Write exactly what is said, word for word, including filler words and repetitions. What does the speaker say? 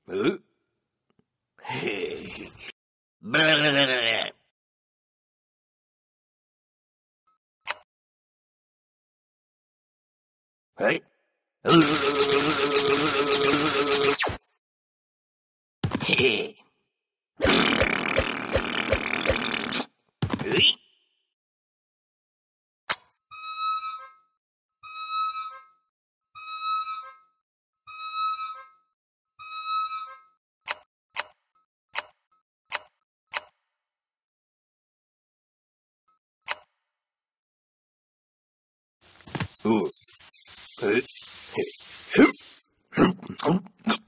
うへえ。ブラブラブラブラ。はい。へえ。うい。おう。え、へ、ふん、ふん、ふん。